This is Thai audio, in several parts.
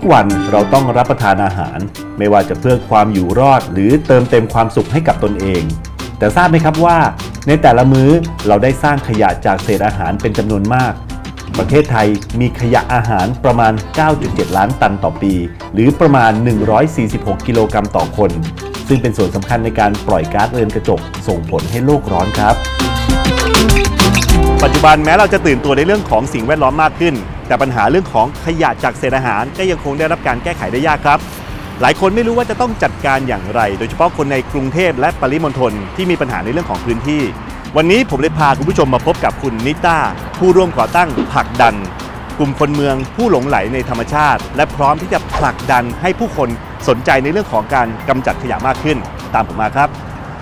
วันเราต้องรับประทานอาหารไม่ว่าจะเพื่อความอยู่รอดหรือเติมเต็มความสุขให้กับตนเองแต่ทราบไหมครับว่าในแต่ละมื้อเราได้สร้างขยะจากเศษอาหารเป็นจำนวนมากประเทศไทยมีขยะอาหารประมาณ 9.7 ล้านตันต่อปีหรือประมาณ146 กิโลกรัมต่อคนซึ่งเป็นส่วนสำคัญในการปล่อยก๊าซเรือนกระจกส่งผลให้โลกร้อนครับปัจจุบันแม้เราจะตื่นตัวในเรื่องของสิ่งแวดล้อมมากขึ้นแต่ปัญหาเรื่องของขยะจากเศษอาหารก็ยังคงได้รับการแก้ไขได้ยากครับหลายคนไม่รู้ว่าจะต้องจัดการอย่างไรโดยเฉพาะคนในกรุงเทพและปริมณฑลที่มีปัญหาในเรื่องของพื้นที่วันนี้ผมเลยพาคุณผู้ชมมาพบกับคุณนิต้าผู้ร่วมก่อตั้งผลักดันกลุ่มคนเมืองผู้หลงไหลในธรรมชาติและพร้อมที่จะผลักดันให้ผู้คนสนใจในเรื่องของการกำจัดขยะมากขึ้นตามผมมาครับ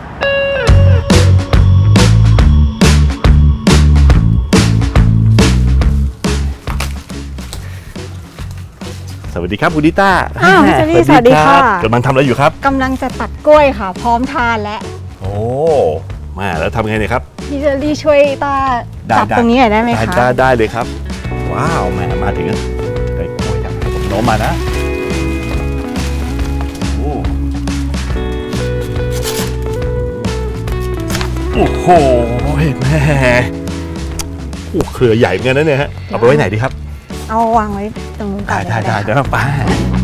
สวัสดีครับคุณนิต้าพี่เจนี่สวัสดีค่ะกำลังทำอะไรอยู่ครับกำลังจะตัดกล้วยค่ะพร้อมทานแล้วโอ้มาแล้วทำไงเนี่ยครับพี่เจนี่ช่วยต้าจับตรงนี้หน่อยได้ไหมคะได้เลยครับว้าวแม่มาถึงได้กล้วยจากผมโน้มมานะโอ้โหแม่โอ้เครือใหญ่เหมือนกันนะเนี่ยฮะเอาไปไว้ไหนดีครับเอาวางไว้ตรงนู้นก่อนได้เดี๋ยวป้า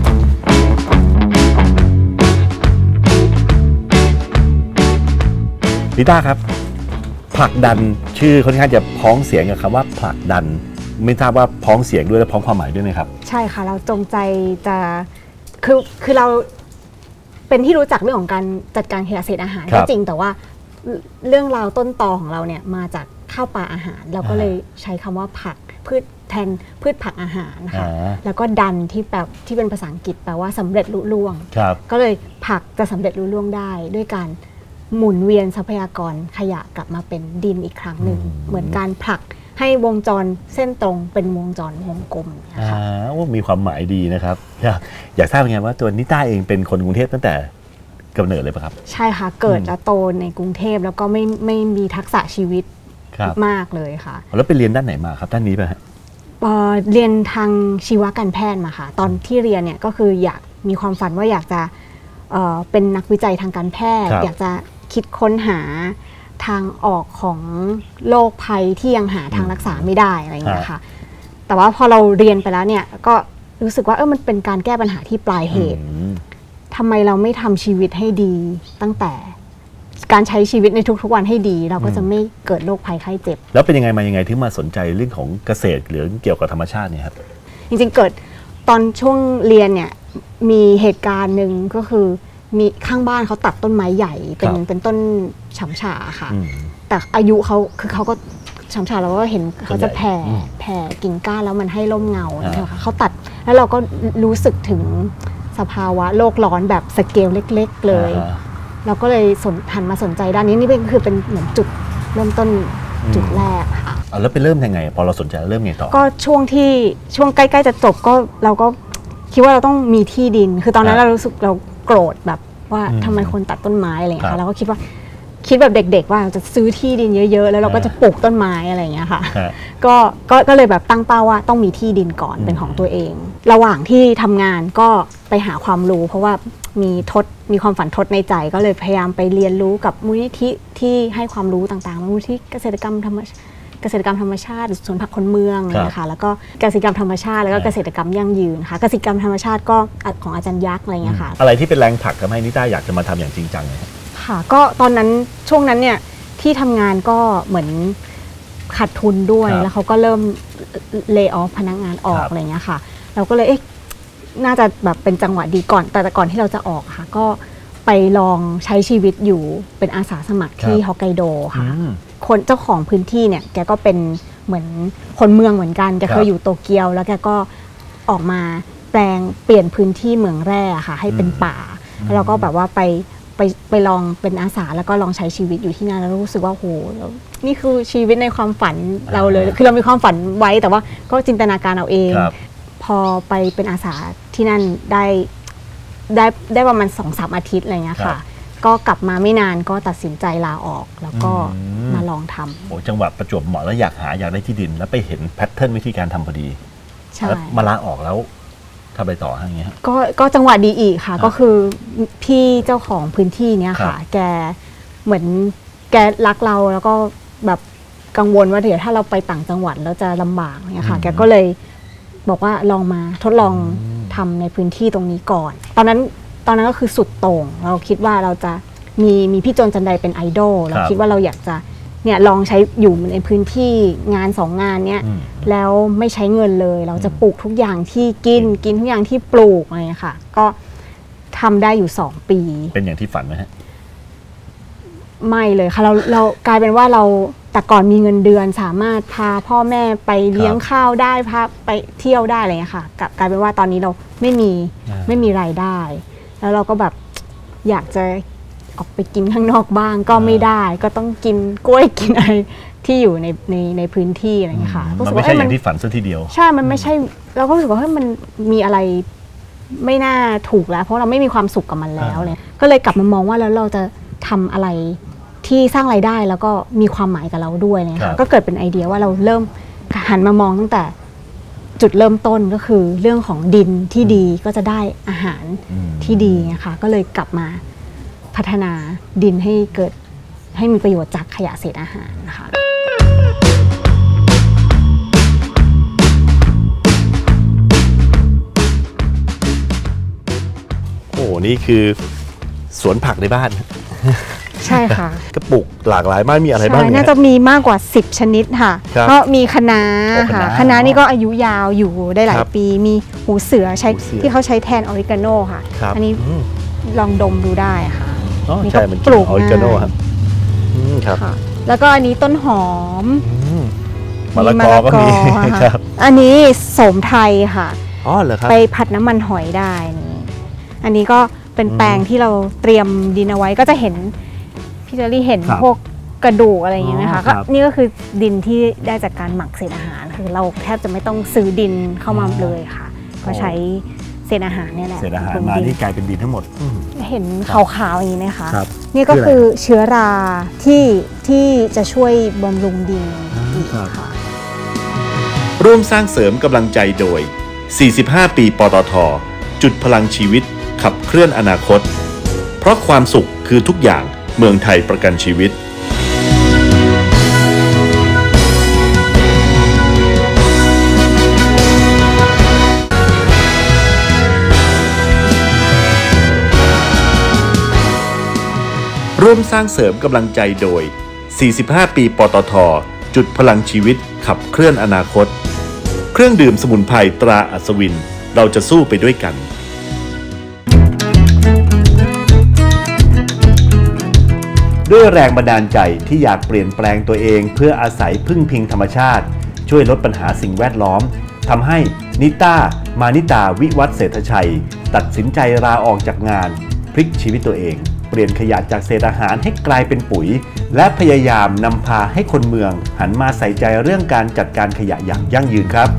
นิต้าครับผลักดันชื่อค่อนข้างจะพ้องเสียงกับคำว่าผลักดันไม่ทราบว่าพ้องเสียงด้วยและพ้องความหมายด้วยไหมครับใช่ค่ะเราจงใจจะคือเราเป็นที่รู้จักเรื่องของการจัดการขยะเศษอาหารก็จริงแต่ว่าเรื่องราวต้นตอของเราเนี่ยมาจากข้าวปลาอาหารเราก็เลยใช้คำว่าผักพืชแทนพืชผักอาหารค่ะแล้วก็ดันที่เป็นภาษาอังกฤษแปลว่าสำเร็จลุล่วงก็เลยผักจะสำเร็จลุล่วงได้ด้วยการหมุนเวียนทรัพยากรขยะกลับมาเป็นดินอีกครั้งหนึ่งเหมือนการผลักให้วงจรเส้นตรงเป็นวงจรวงกลมนะคะว่ามีความหมายดีนะครับอยากทราบไงว่าตัวนิต้าเองเป็นคนกรุงเทพตั้งแต่กำเนิดเลยป่ะครับใช่ค่ะเกิดและโตในกรุงเทพแล้วก็ไม่มีทักษะชีวิตมากเลยค่ะแล้วไปเรียนด้านไหนมาครับด้านนี้ป่ะฮะเรียนทางชีวการแพทย์มาค่ะตอนที่เรียนเนี่ยก็คืออยากมีความฝันว่าอยากจะเป็นนักวิจัยทางการแพทย์อยากจะคิดค้นหาทางออกของโรคภัยที่ยังหาทางรักษาไม่ได้อะไรอย่างเงี้ยค่ะแต่ว่าพอเราเรียนไปแล้วเนี่ยก็รู้สึกว่ามันเป็นการแก้ปัญหาที่ปลายเหตุทำไมเราไม่ทำชีวิตให้ดีตั้งแต่การใช้ชีวิตในทุกๆวันให้ดีเราก็จะไม่เกิดโรคภัยไข้เจ็บแล้วเป็นยังไงมายังไงถึงมาสนใจเรื่องของเกษตรหรือเกี่ยวกับธรรมชาติเนี่ยครับจริงๆเกิดตอนช่วงเรียนเนี่ยมีเหตุการณ์หนึ่งก็คือมีข้างบ้านเขาตัดต้นไม้ใหญ่เป็นต้นฉำฉาค่ะแต่อายุเขาคือเขาก็ฉำฉาเราก็เห็นเขาจะแผ่กิ่งก้านแล้วมันให้ร่มเงานะคะเขาตัดแล้วเราก็รู้สึกถึงสภาวะโลกร้อนแบบสเกลเล็กๆเลยเราก็เลยหันมาสนใจด้านนี้นี่คือเป็นเหมือนจุดเริ่มต้นจุดแรกค่ะแล้วไปเริ่มยังไงพอเราสนใจเริ่มไงต่อก็ช่วงใกล้ๆจะจบก็เราก็คิดว่าเราต้องมีที่ดินคือตอนนั้นเรารู้สึกเราโกรธแบบว่าทำไมคนตัดต้นไม้อะไรอย่างเงี้ยเราก็คิดแบบเด็กๆว่าจะซื้อที่ดินเยอะๆแล้วเราก็จะปลูกต้นไม้อะไรอย่างเงี้ยค่ะก็เลยแบบตั้งเป้าว่าต้องมีที่ดินก่อนเป็นของตัวเองระหว่างที่ทำงานก็ไปหาความรู้เพราะว่ามีความฝันทดในใจก็เลยพยายามไปเรียนรู้กับมูลนิธิที่ให้ความรู้ต่างๆมูลนิธิเกษตรกรรมธรรมชาติสวนผักคนเมืองนะคะแล้วก็เกษตรกรรมธรรมชาติแล้วก็เกษตรกรรมยั่งยืนค่ะเกษตรกรรมธรรมชาติก็ของอาจารย์ยักษ์อะไรเงี้ยค่ะอะไรที่เป็นแรงผลักทำให้นิต้าอยากจะมาทำอย่างจริงจังเลยค่ะก็ตอนนั้นช่วงนั้นเนี่ยที่ทำงานก็เหมือนขาดทุนด้วยแล้วเขาก็เริ่มเลย์ออฟพนักงานออกอะไรเงี้ยค่ะเราก็เลยน่าจะแบบเป็นจังหวะดีก่อนแต่ก่อนที่เราจะออกค่ะก็ไปลองใช้ชีวิตอยู่เป็นอาสาสมัครที่ฮอกไกโดค่ะคนเจ้าของพื้นที่เนี่ยแกก็เป็นเหมือนคนเมืองเหมือนกันแกเคยอยู่โตเกียวแล้วแกก็ออกมาเปลี่ยนพื้นที่เมืองแร่ค่ะให้เป็นป่าแล้วเราก็แบบว่าไปลองเป็นอาสาแล้วก็ลองใช้ชีวิตอยู่ที่นั่นแล้วรู้สึกว่าโหนี่คือชีวิตในความฝันเราเลยคือเรามีความฝันไว้แต่ว่าก็จินตนาการเอาเองพอไปเป็นอาสาที่นั่นได้ประมาณ 2-3 อาทิตย์อะไรเงี้ยค่ะก็กลับมาไม่นานก็ตัดสินใจลาออกแล้วก็มาลองทำโอ้จังหวะประจวบเหมาะแล้วอยากได้ที่ดินแล้วไปเห็นแพทเทิร์นวิธีการทำพอดีแล้วมาลาออกแล้วถ้าไปต่ออย่างเงี้ยก็จังหวะดีอีกค่ะก็คือพี่เจ้าของพื้นที่เนี้ยค่ะแกเหมือนแกรักเราแล้วก็แบบกังวลว่าเดี๋ยวถ้าเราไปต่างจังหวัดแล้วจะลำบากเนี่ยค่ะแกก็เลยบอกว่าลองมาทดลองทำในพื้นที่ตรงนี้ก่อนตอนนั้นก็คือสุดโต่งเราคิดว่าเราจะมีพี่โจนจันไดเป็นไอดอลเราคิดว่าเราอยากจะเนี่ยลองใช้อยู่ในพื้นที่งาน2 งานเนี่ยแล้วไม่ใช้เงินเลยเราจะปลูกทุกอย่างที่กินทุกอย่างที่ปลูกอะไรค่ะก็ทำได้อยู่2 ปีเป็นอย่างที่ฝันไหมฮะไม่เลยค่ะเรากลายเป็นว่าเราแต่ก่อนมีเงินเดือนสามารถพาพ่อแม่ไปเลี้ยงข้าวได้พาไปเที่ยวได้อะไรอย่างเงี้ยค่ะกลายเป็นว่าตอนนี้เราไม่มีรายได้แล้วเราก็แบบอยากจะออกไปกินข้างนอกบ้างก็ไม่ได้ก็ต้องกินกล้วยกินอะไรที่อยู่ในพื้นที่อะไรอย่างเงี้ยค่ะมันไม่ใช่อย่างที่ฝันซะทีเดียวใช่มันไม่ใช่เราก็รู้สึกว่าเฮ้ยมันมีอะไรไม่น่าถูกแล้วเพราะเราไม่มีความสุขกับมันแล้วเลยก็เลยกลับมามองว่าแล้วเราจะทำอะไรที่สร้างรายได้แล้วก็มีความหมายกับเราด้วยนะคะก็เกิดเป็นไอเดียว่าเราเริ่มหันมามองตั้งแต่จุดเริ่มต้นก็คือเรื่องของดินที่ดีก็จะได้อาหารที่ดีนะคะก็เลยกลับมาพัฒนาดินให้มีประโยชน์จากขยะเศษอาหารนะคะโอ้นี่คือสวนผักในบ้านใช่ค่ะกระปุกหลากหลายมากมีอะไรบ้างน่าจะมีมากกว่า10 ชนิดค่ะก็มีคะน้าค่ะคะน้านี่ก็อายุยาวอยู่ได้หลายปีมีหูเสือใช้ที่เขาใช้แทนออริกาโนค่ะอันนี้ลองดมดูได้ค่ะนี่ก็ปลูกออริกาโนครับแล้วก็อันนี้ต้นหอมมะละกอก็มีครับอันนี้โสมไทยค่ะอ๋อเหรอครับไปผัดน้ำมันหอยได้นี่อันนี้ก็เป็นแปลงที่เราเตรียมดินเอาไว้ก็จะเห็นพี่เจอรี่เห็นพวกกระดูกอะไรอย่างเงี้ยนะคะก็นี่ก็คือดินที่ได้จากการหมักเศษอาหารคือเราแทบจะไม่ต้องซื้อดินเข้ามาเลยค่ะก็ใช้เศษอาหารเนี่ยแหละเศษอาหารมาที่กลายเป็นดินทั้งหมดเห็นขาวๆอย่างนี้ไหมคะนี่ก็คือเชื้อราที่จะช่วยบำรุงดินค่ะร่วมสร้างเสริมกำลังใจโดย45 ปีปตท.จุดพลังชีวิตขับเคลื่อนอนาคตเพราะความสุขคือทุกอย่างเมืองไทยประกันชีวิตร่วมสร้างเสริมกำลังใจโดย45 ปีปตท.จุดพลังชีวิตขับเคลื่อนอนาคตเครื่องดื่มสมุนไพรตราอัศวินเราจะสู้ไปด้วยกันด้วยแรงบันดาลใจที่อยากเปลี่ยนแปลงตัวเองเพื่ออาศัยพึ่งพิงธรรมชาติช่วยลดปัญหาสิ่งแวดล้อมทำให้นิต้ามานิตาวิวัฒน์เศรษฐชัยตัดสินใจลาออกจากงานพลิกชีวิตตัวเองเปลี่ยนขยะจากเศษอาหารให้กลายเป็นปุ๋ยและพยายามนำพาให้คนเมืองหันมาใส่ใจเรื่องการจัดการขยะอย่างยั่งยืนครับ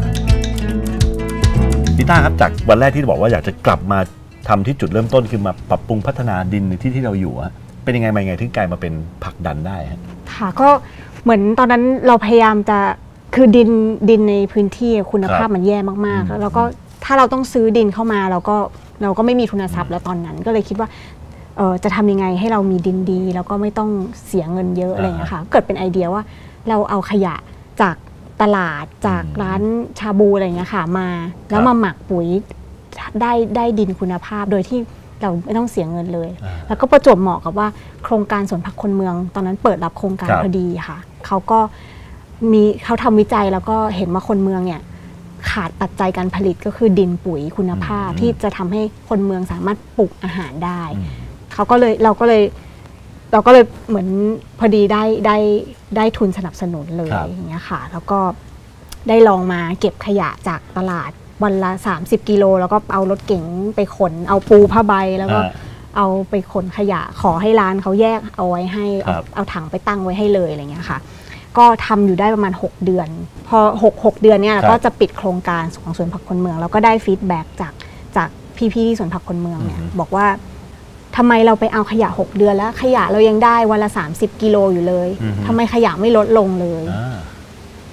นิต้าครับจากวันแรกที่บอกว่าอยากจะกลับมาทำที่จุดเริ่มต้นคือมาปรับปรุงพัฒนาดินในที่เราอยู่เป็นยังไงมายังไงถึงกลายมาเป็นผลักดันได้ค่ะก็เหมือนตอนนั้นเราพยายามจะคือดินในพื้นที่คุณภาพมันแย่มากๆแล้วก็ถ้าเราต้องซื้อดินเข้ามาเราก็ไม่มีทุนทรัพย์แล้วตอนนั้นก็เลยคิดว่าจะทำยังไงให้เรามีดินดีแล้วก็ไม่ต้องเสียเงินเยอะอะไรอย่างเงี้ยค่ะเกิดเป็นไอเดียว่าเราเอาขยะจากตลาดจากร้านชาบูอะไรอย่างเงี้ยค่ะมาแล้วมาหมักปุ๋ยได้ดินคุณภาพโดยที่เราไม่ต้องเสียเงินเลยแล้วก็ประจวบเหมาะกับว่าโครงการสวนผักคนเมืองตอนนั้นเปิดรับโครงการพอดีค่ะเขาทำวิจัยแล้วก็เห็นว่าคนเมืองเนี่ยขาดปัจจัยการผลิตก็คือดินปุ๋ยคุณภาพที่จะทำให้คนเมืองสามารถปลูกอาหารได้เราก็เลยเหมือนพอดีได้ทุนสนับสนุนเลยอย่างเงี้ยค่ะแล้วก็ได้ลองมาเก็บขยะจากตลาดวันละ30 กิโลแล้วก็เอารถเก๋งไปขนเอาปูผ้าใบแล้วก็เอาไปขนขยะขอให้ร้านเขาแยกเอาไว้ให้เอาถังไปตั้งไว้ให้เลยอะไรเงี้ยค่ะก็ทำอยู่ได้ประมาณ6 เดือนพอ6 เดือนเนี่ยก็จะปิดโครงการของสวนผักคนเมืองแล้วก็ได้ฟีดแบ็กจากพี่ๆที่สวนผักคนเมืองเนี่ยบอกว่าทำไมเราไปเอาขยะ6 เดือนแล้วขยะเรายังได้วันละ30 กิโลอยู่เลยทำไมขยะไม่ลดลงเลย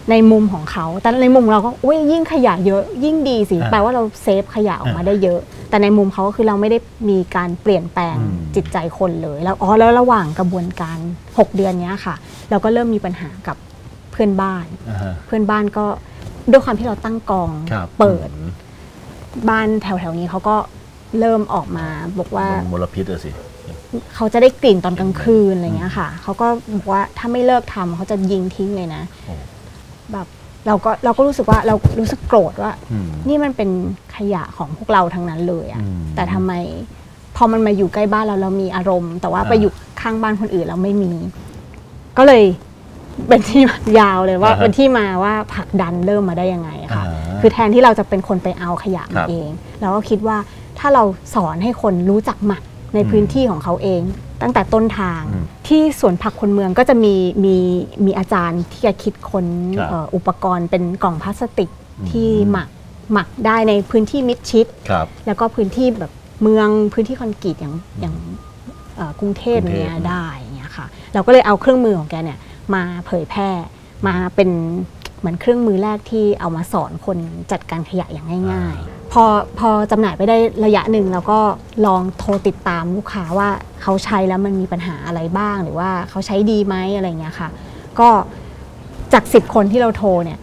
ในมุมของเขาแต่ในมุมเราก็อุ้ยยิ่งขยะเยอะยิ่งดีสิแปลว่าเราเซฟขยะออกมาได้เยอะแต่ในมุมเขาก็คือเราไม่ได้มีการเปลี่ยนแปลงจิตใจคนเลยแล้วแล้วระหว่างกระบวนการ6 เดือนนี้ค่ะเราก็เริ่มมีปัญหากับเพื่อนบ้านเพื่อนบ้านก็ด้วยความที่เราตั้งกองเปิดบ้านแถวๆนี้เขาก็เริ่มออกมาบอกว่ามลพิษสิเขาจะได้กลิ่นตอนกลางคืนอะไรเงี้ยค่ะเขาก็บอกว่าถ้าไม่เลิกทำเขาจะยิงทิ้งเลยนะแบบเราก็รู้สึกว่าเรารู้สึกโกรธว่านี่มันเป็นขยะของพวกเราทั้งนั้นเลยอะแต่ทำไมพอมันมาอยู่ใกล้บ้านเรามีอารมณ์แต่ว่าไปอยู่ข้างบ้านคนอื่นเราไม่มีก็เลยเป็นที่ยาวเลยว่าเป็นที่มาว่าผลักดันเริ่มมาได้ยังไงค่ะคือแทนที่เราจะเป็นคนไปเอาขยะมาเองเราก็คิดว่าถ้าเราสอนให้คนรู้จักหมักในพื้นที่ของเขาเองตั้งแต่ต้นทางที่สวนผักคนเมืองก็จะมีอาจารย์ที่จะคิดค้นอุปกรณ์เป็นกล่องพลาสติกที่หมักได้ในพื้นที่มิดชิดแล้วก็พื้นที่แบบเมืองพื้นที่คอนกรีตอย่างกรุงเทพเนี่ยได้เนี่ยค่ะเราก็เลยเอาเครื่องมือของแกเนี่ยมาเผยแพร่มาเป็นเหมือนเครื่องมือแรกที่เอามาสอนคนจัดการขยะอย่างง่ายๆพอจำหน่ายไปได้ระยะหนึ่งเราก็ลองโทรติดตามลูกค้าว่าเขาใช้แล้วมันมีปัญหาอะไรบ้างหรือว่าเขาใช้ดีไหมอะไรเงี้ยค่ะก็จาก10 คนที่เราโทรเนี่ย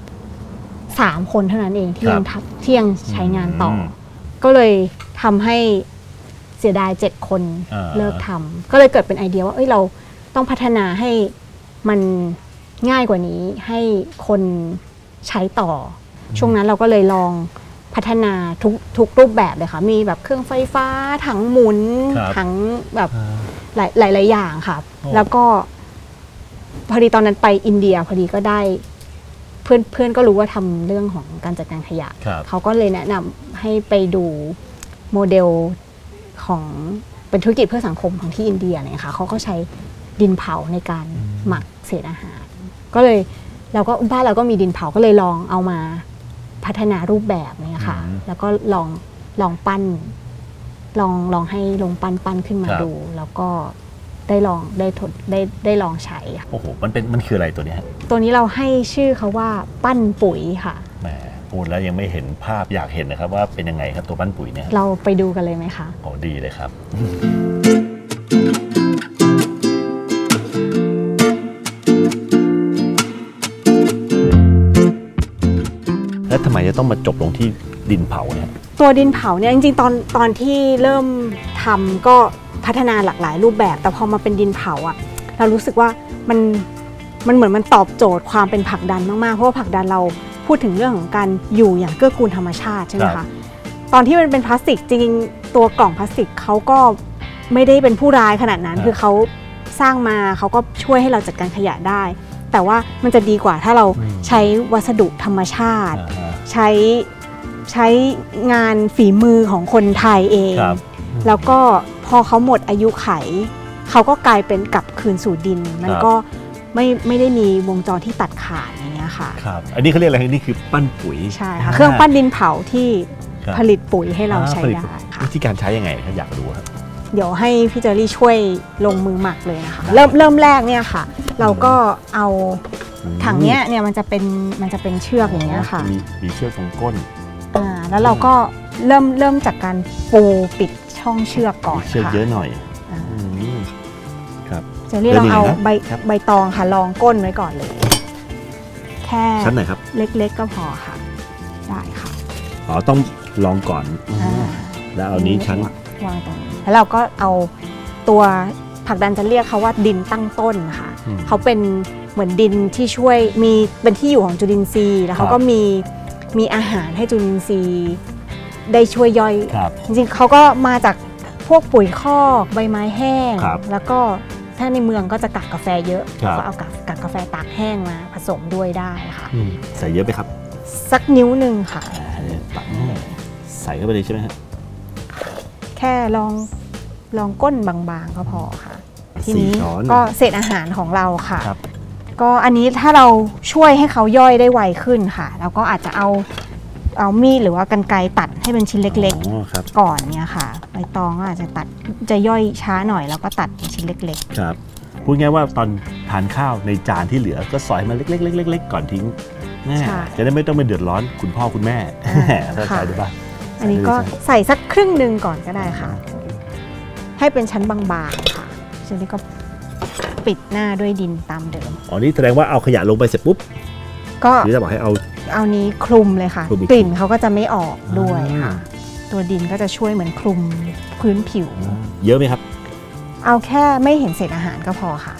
3 คนเท่านั้นเองที่ยังใช้งานต่อก็เลยทำให้เสียดาย7 คนเลิกทำก็เลยเกิดเป็นไอเดียว่าเราต้องพัฒนาให้มันง่ายกว่านี้ให้คนใช้ต่อช่วงนั้นเราก็เลยลองพัฒนาทุกรูปแบบเลยค่ะมีแบบเครื่องไฟฟ้าถังหมุนถังแบบหลายอย่างค่ะแล้วก็พอดีตอนนั้นไปอินเดียพอดีก็ได้เพื่อนก็รู้ว่าทำเรื่องของการจัดการขยะเขาก็เลยแนะนำให้ไปดูโมเดลของเป็นธุรกิจเพื่อสังคมของที่อินเดียเนี่ยค่ะเขาก็ใช้ดินเผาในการหมักเศษอาหารก็เลยบ้านเราก็มีดินเผาก็เลยลองเอามาพัฒนารูปแบบเนี่ยค่ะแล้วก็ลองปั้นลองให้ลงปั้นขึ้นมาดูแล้วก็ได้ลองใช้โอ้โหมันคืออะไรตัวนี้ตัวนี้เราให้ชื่อเขาว่าปั้นปุ๋ยค่ะแหมพูดแล้วยังไม่เห็นภาพอยากเห็นนะครับว่าเป็นยังไงครับตัวปั้นปุ๋ยเนี่ยเราไปดูกันเลยไหมคะโอ้ดีเลยครับแล้วทำไมจะต้องมาจบลงที่ดินเผาเนี่ยตัวดินเผาเนี่ยจริงๆตอนที่เริ่มทำก็พัฒนาหลากหลายรูปแบบแต่พอมาเป็นดินเผาอ่ะเรารู้สึกว่ามันเหมือนมันตอบโจทย์ความเป็นผลักดันมากๆเพราะว่าผลักดันเราพูดถึงเรื่องของการอยู่อย่างเกื้อกูลธรรมชาติใช่ไหมคะตอนที่มันเป็นพลาสติกจริงๆตัวกล่องพลาสติกเขาก็ไม่ได้เป็นผู้ร้ายขนาดนั้นคือเขาสร้างมาเขาก็ช่วยให้เราจัดการขยะได้แต่ว่ามันจะดีกว่าถ้าเราใช้วัสดุธรรมชาติใช้งานฝีมือของคนไทยเองแล้วก็พอเขาหมดอายุไขเขาก็กลายเป็นกลับคืนสู่ดินมันก็ไม่ได้มีวงจรที่ตัดขาดอย่างเงี้ยค่ะครับอันนี้เขาเรียกอะไรนี่คือปั้นปุ๋ยใช่ค่ะเครื่องปั้นดินเผาที่ผลิตปุ๋ยให้เราใช้ได้วิธีการใช้ยังไงถ้าอยากรู้ครับเดี๋ยวให้พี่เจอรี่ช่วยลงมือหมักเลยนะคะเริ่มแรกเนี่ยค่ะเราก็เอาถังเนี้ยเนี่ยมันจะเป็นเชือกอย่างเงี้ยค่ะมีเชือกตรงก้นแล้วเราก็เริ่มจากการปูปิดช่องเชือกก่อนค่ะเชือกเยอะหน่อยครับเจอรี่เราเอาใบตองค่ะรองก้นไว้ก่อนเลยแค่ชั้นไหนครับเล็กๆก็พอค่ะได้ค่ะต้องลองก่อนแล้วเอานี้ชั้นวางตรงนี้แล้วเราก็เอาตัวผักดันจะเรียกเขาว่าดินตั้งต้นค่ะเขาเป็นเหมือนดินที่ช่วยมีเป็นที่อยู่ของจุลินทรีย์แล้วเขาก็มีอาหารให้จุลินทรีย์ได้ช่วยย่อยจริงๆเขาก็มาจากพวกปุ๋ยคอกใบไม้แห้งแล้วก็ถ้าในเมืองก็จะกักกาแฟเยอะก็เอากักกาแฟตากแห้งมาผสมด้วยได้ค่ะใส่เยอะไหมครับสักนิ้วหนึ่งค่ะใส่เข้าไปเลยใช่ไหมฮะแค่ลองก้นบางๆก็พอค่ะทีนี้ก็เศษอาหารของเราค่ะก็อันนี้ถ้าเราช่วยให้เขาย่อยได้ไวขึ้นค่ะเราก็อาจจะเอามีดหรือว่ากรรไกรตัดให้เป็นชิ้นเล็กๆก่อนเนี่ยค่ะใบตองก็อาจจะตัดจะย่อยช้าหน่อยแล้วก็ตัดเป็นชิ้นเล็กๆครับพูดง่ายว่าตอนทานข้าวในจานที่เหลือก็ซอยมาเล็กๆๆๆก่อนทิ้งใช่จะได้ไม่ต้องไปเดือดร้อนคุณพ่อคุณแม่เข้าใจได้ป่ะอันนี้ก็ใส่สักครึ่งหนึ่งก่อนก็ได้ค่ะ ให้เป็นชั้นบางๆค่ะทีนี้ก็ปิดหน้าด้วยดินตามเดิมอ๋อนี่แสดงว่าเอาขยะลงไปเสร็จปุ๊บก็หรือจะบอกให้เอานี้คลุมเลยค่ะคลุมอีกกลิ่นเขาก็จะไม่ออกด้วยค่ะ ตัวดินก็จะช่วยเหมือนคลุมพื้นผิวเยอะไหมครับเอาแค่ไม่เห็นเศษอาหารก็พอค่ะ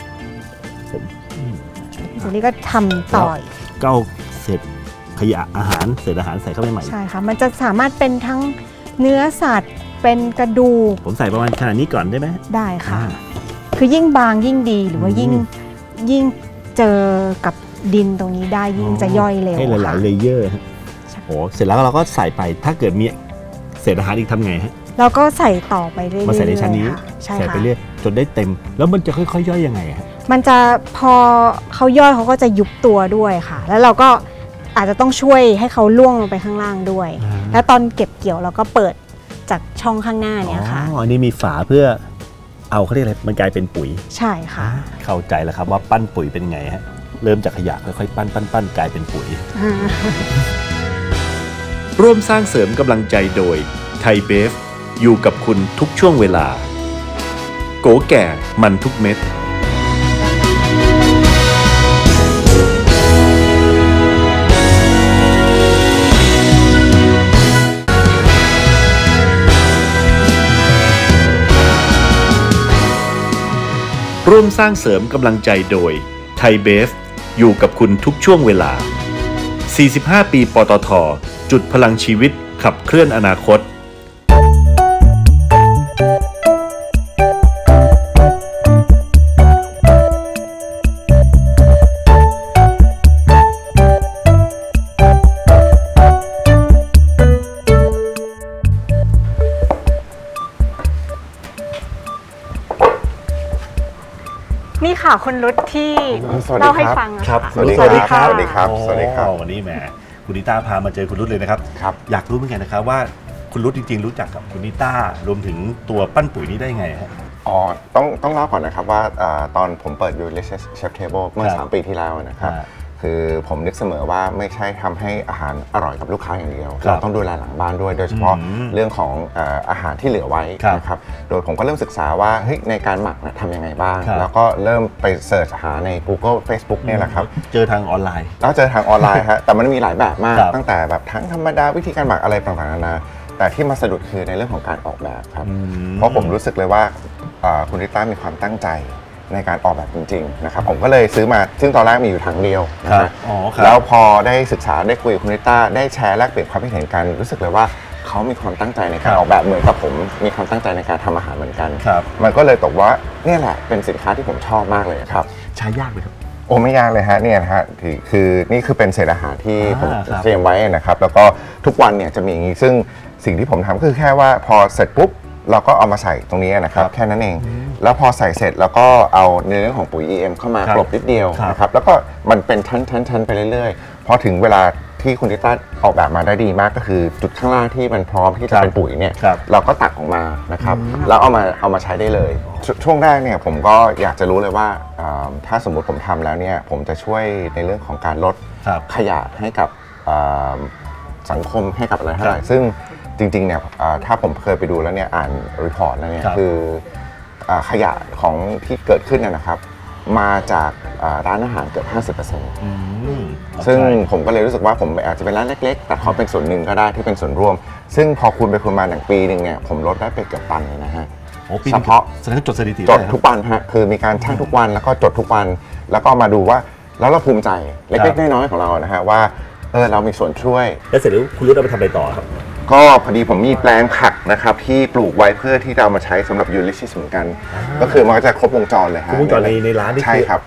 ทีนี้ก็ทำต่อยก็เอาเศษขยะอาหารเศษอาหารใส่เข้าไปใหม่ใช่ค่ะ มันจะสามารถเป็นทั้งเนื้อสัตว์เป็นกระดูกผมใส่ประมาณขนาดนี้ก่อนได้ไหมได้ค่ะ คือยิ่งบางยิ่งดีหรือว่ายิ่งเจอกับดินตรงนี้ได้ยิ่งจะย่อยเร็วให้หลายๆเลเยอร์โอ้เสร็จแล้วเราก็ใส่ไปถ้าเกิดมีเศษอาหารอีกทำไงฮะเราก็ใส่ต่อไปเรื่อยๆมาใส่ในชั้นนี้ค่ะใช่ใส่ไปค่ะเรื่อยจนได้เต็ม แล้วมันจะค่อยๆย่อยยังไงฮะมันจะพอเขาย่อยเขาก็จะยุบตัวด้วยค่ะ แล้วเราก็อาจจะต้องช่วยให้เขาล่วงลงไปข้างล่างด้วย แล้วตอนเก็บเกี่ยวเราก็เปิดจากช่องข้างหน้าเนี้ยค่ะอ๋ออันนี้มีฝาเพื่อเอาเขาเรียกอะไรมันกลายเป็นปุ๋ยใช่ค่ะเข้าใจแล้วครับว่าปั้นปุ๋ยเป็นไงฮะเริ่มจากขยะค่อยๆปั้นกลายเป็นปุ๋ย ร่วมสร้างเสริมกำลังใจโดยไทยเบฟอยู่กับคุณทุกช่วงเวลาโกแก่มันทุกเม็ดร่วมสร้างเสริมกำลังใจโดยไทยเบฟอยู่กับคุณทุกช่วงเวลา 45 ปีปตท.จุดพลังชีวิตขับเคลื่อนอนาคตนี่ค่ะคุณรุตที่สวัสดีเล่าให้ครับฟังอะครับค่ะสวัสดีครับ สวัสดีครับ สวัสดีครับวันนี้แหมคุณนิต้าพามาเจอคุณรุตเลยนะครับครับอยากรู้เหมือนกันนะครับว่าคุณรุตจริงๆรู้จักกับคุณนิต้ารวมถึงตัวปั้นปุ๋ยนี้ได้ไงฮะอ๋อต้องเล่าก่อนนะครับว่าตอนผมเปิด Ulysses Chef Table เมื่อครับ 3 ปีที่แล้วนะครับ คือผมนึกเสมอว่าไม่ใช่ทำให้อาหารอร่อยกับลูกค้าอย่างเดียวครับเราต้องดูแลหลังบ้านด้วย โดยเฉพาะ เรื่องของอาหารที่เหลือไว้ครับนะครับ โดยผมก็เริ่มศึกษาว่าเฮ้ยในการหมักทำยังไงบ้างครับแล้วก็เริ่มไปเสิร์ชหาใน Google Facebook เนี่ยแหละครับเจอทางออนไลน์แล้วเจอทางออนไลน์ฮะ แต่มันมีหลายแบบมากครับตั้งแต่แบบทั้งธรรมดาวิธีการหมักอะไรต่างๆนานาแต่ที่มาสะดุดคือในเรื่องของการออกแบบครับ เพราะผมรู้สึกเลยว่าคุณริต้ามีความตั้งใจในการออกแบบจริงๆนะครับผมก็เลยซื้อมาซึ่งตอนแรกมีอยู่ถังเดียวนะครัฮะบอ๋อครับแล้วพอได้ศึกษาได้คุยกับคุณริต้าได้แชร์แลกเปลี่ยนความคิดเห็นกันรู้สึกเลยว่าเขามีความตั้งใจในการออกแบบเหมือนกับผมมีความตั้งใจในการทำอาหารเหมือนกันครับมันก็เลยตกว่าเนี่ยแหละเป็นสินค้าที่ผมชอบมากเลยครับใช้ยากไหมครับโอ้ไม่ยากเลยฮะเนี่ยนะฮะคือนี่คือเป็นเศษอาหารที่ผมครับเตรียมไว้นะครับแล้วก็ทุกวันเนี่ยจะมีอย่างนี้ซึ่งสิ่งที่ผมทำก็คือแค่ว่าพอเสร็จปุ๊บเราก็เอามาใส่ตรงนี้นะครับแค่นั้นเอง แล้วพอใส่เสร็จแล้วก็เอาในเรื่องของปุ๋ย EM เข้ามากลบนิดเดียวนะครับแล้วก็มันเป็นชั้นไปเรื่อยๆพอถึงเวลาที่คุณทิต้าออกแบบมาได้ดีมากก็คือจุดข้างล่างที่มันพร้อมที่จะเป็นปุ๋ยเนี่ยเราก็ตักออกมานะครับแล้วเอามาใช้ได้เลยช่วงแรกเนี่ยผมก็อยากจะรู้เลยว่าถ้าสมมุติผมทำแล้วเนี่ยผมจะช่วยในเรื่องของการลดขยะให้กับสังคมให้กับอะไรเท่าไหร่ซึ่งจริงๆเนี่ยถ้าผมเคยไปดูแล้วเนี่ยอ่านรีพอร์ตแล้วเนี่ยคือขยะของที่เกิดขึ้นนะครับมาจากร้านอาหารเกือบ 50%ซึ่งผมก็เลยรู้สึกว่าผมอาจจะเป็นร้านเล็กๆแต่ขอเป็นส่วนหนึ่งก็ได้ที่เป็นส่วนร่วมซึ่งพอคูณไปคูณมา1 ปีนึงเนี่ยผมลดได้ไปเกือบตันเลยนะฮะเฉพาะแสดงว่าจดสถิติจดทุกวันฮะคือมีการชั่งทุกวันแล้วก็จดทุกวันแล้วก็มาดูว่าแล้วเราภูมิใจเล็กๆน้อยๆของเรานะฮะว่าเรามีส่วนช่วยแล้วเสร็จแล้วคุณรุตเอาไปทำอะไรต่อครับก็พอดีผมมีแปลงผักนะครับที่ปลูกไว้เพื่อที่จะเอามาใช้สำหรับ Ulysses เหมือนกันก็คือมันก็จะครบวงจรเลยฮะครบวงจรในร้านนี่ใช่ครับ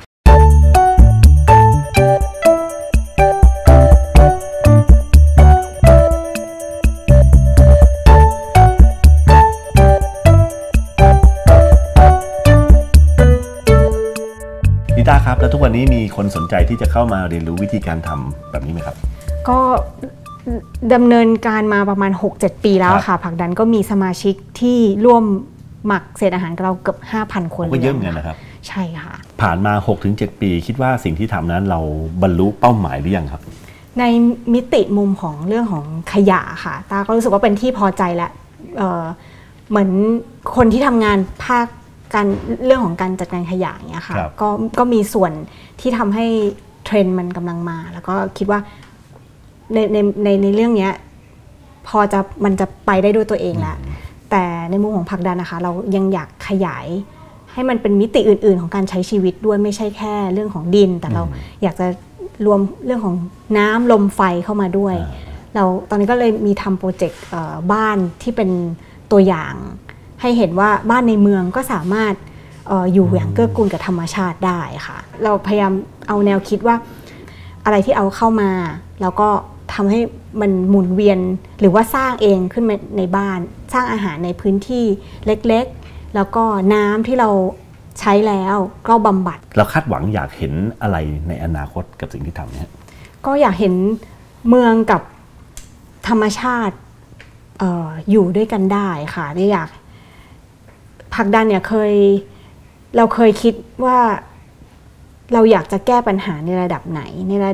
นิต้าครับแล้วทุกวันนี้มีคนสนใจที่จะเข้ามาเรียนรู้วิธีการทำแบบนี้ไหมครับก็ดำเนินการมาประมาณ 6-7 ปีแล้วค่ะผลักดันก็มีสมาชิกที่ร่วมหมักเศษอาหารกับเราเกือบ 5,000 คนก็เยอะเหมือนกันนะครับใช่ค่ะผ่านมา 6-7 ปีคิดว่าสิ่งที่ทำนั้นเราบรรลุเป้าหมายหรือยังครับในมิติมุมของเรื่องของขยะค่ะตาก็รู้สึกว่าเป็นที่พอใจแล้วเหมือนคนที่ทำงานภาคการเรื่องของการจัดการขยะเนี่ยค่ะก็มีส่วนที่ทำให้เทรนด์มันกำลังมาแล้วก็คิดว่าในเรื่องนี้มันจะไปได้ด้วยตัวเองแล้วแต่ในมุมของผลักดันนะคะเรายังอยากขยายให้มันเป็นมิติอื่นๆของการใช้ชีวิตด้วยไม่ใช่แค่เรื่องของดินแต่เราอยากจะรวมเรื่องของน้ำลมไฟเข้ามาด้วยเราตอนนี้ก็เลยมีทำโปรเจกต์บ้านที่เป็นตัวอย่างให้เห็นว่าบ้านในเมืองก็สามารถอยู่อย่างเกื้อกูลกับธรรมชาติได้ค่ะเราพยายามเอาแนวคิดว่าอะไรที่เอาเข้ามาแล้วก็ทำให้มันหมุนเวียนหรือว่าสร้างเองขึ้นมาในบ้านสร้างอาหารในพื้นที่เล็กๆแล้วก็น้ำที่เราใช้แล้วก็บำบัดเราคาดหวังอยากเห็นอะไรในอนาคตกับสิ่งที่ทำเนี่ยก็อยากเห็นเมืองกับธรรมชาติอยู่ด้วยกันได้ค่ะได้อยากผลักดันเนี่ยเราเคยคิดว่าเราอยากจะแก้ปัญหาในระดับไหนในระ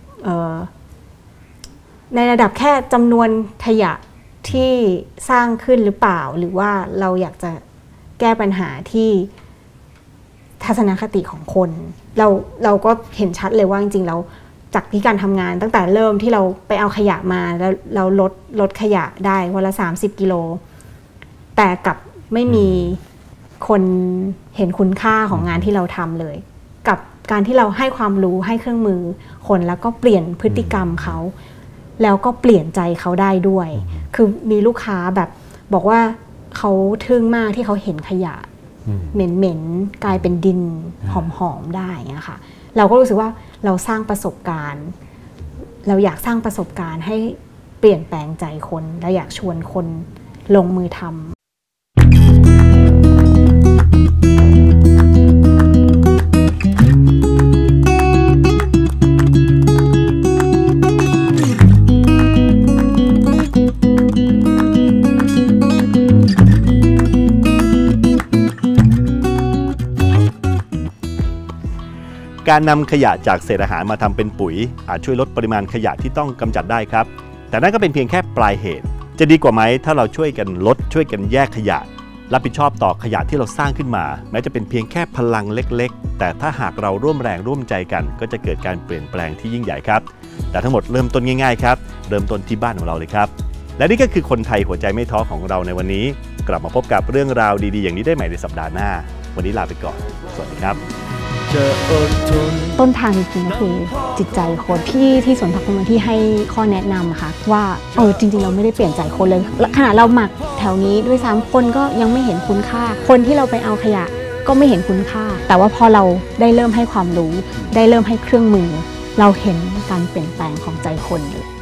ดับแค่จำนวนขยะที่สร้างขึ้นหรือเปล่าหรือว่าเราอยากจะแก้ปัญหาที่ทัศนคติของคนเราก็เห็นชัดเลยว่าจริงๆเราจากที่การทำงานตั้งแต่เริ่มที่เราไปเอาขยะมาแล้วเราลดขยะได้วันละ30 กิโลแต่กับไม่มีคนเห็นคุณค่าของงานที่เราทำเลยกับการที่เราให้ความรู้ให้เครื่องมือคนแล้วก็เปลี่ยนพฤติกรรมเขาแล้วก็เปลี่ยนใจเขาได้ด้วยคือมีลูกค้าแบบบอกว่าเขาทึ่งมากที่เขาเห็นขยะเหม็นๆกลายเป็นดินหอมๆได้เงี้ยค่ะเราก็รู้สึกว่าเราสร้างประสบการณ์เราอยากสร้างประสบการณ์ให้เปลี่ยนแปลงใจคนและอยากชวนคนลงมือทำการนำขยะจากเศษอาหารมาทำเป็นปุ๋ยอาจช่วยลดปริมาณขยะที่ต้องกำจัดได้ครับแต่นั่นก็เป็นเพียงแค่ปลายเหตุจะดีกว่าไหมถ้าเราช่วยกันลดช่วยกันแยกขยะรับผิดชอบต่อขยะที่เราสร้างขึ้นมาแม้จะเป็นเพียงแค่พลังเล็กๆแต่ถ้าหากเราร่วมแรงร่วมใจกันก็จะเกิดการเปลี่ยนแปลงที่ยิ่งใหญ่ครับแต่ทั้งหมดเริ่มต้นง่ายๆครับเริ่มต้นที่บ้านของเราเลยครับและนี่ก็คือคนไทยหัวใจไม่ท้อของเราในวันนี้กลับมาพบกับเรื่องราวดีๆอย่างนี้ได้ใหม่ในสัปดาห์หน้าวันนี้ลาไปก่อนสวัสดีครับต้นทางจริงๆก็คือจิตใจคนที่สวนผักคนที่ให้ข้อแนะนำค่ะว่าจริงๆเราไม่ได้เปลี่ยนใจคนเลยขณะเราหมักแถวนี้ด้วยซ้ำคนก็ยังไม่เห็นคุณค่าคนที่เราไปเอาขยะก็ไม่เห็นคุณค่าแต่ว่าพอเราได้เริ่มให้ความรู้ได้เริ่มให้เครื่องมือเราเห็นการเปลี่ยนแปลงของใจคนเลย